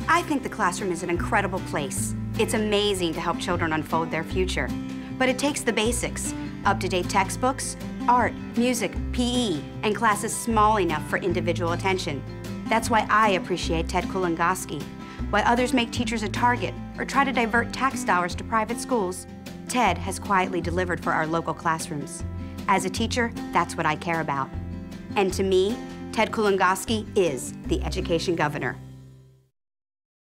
I think the classroom is an incredible place. It's amazing to help children unfold their future. But it takes the basics: up-to-date textbooks, art, music, PE, and classes small enough for individual attention. That's why I appreciate Ted Kulongoski. While others make teachers a target or try to divert tax dollars to private schools, Ted has quietly delivered for our local classrooms. As a teacher, that's what I care about. And to me, Ted Kulongoski is the education governor.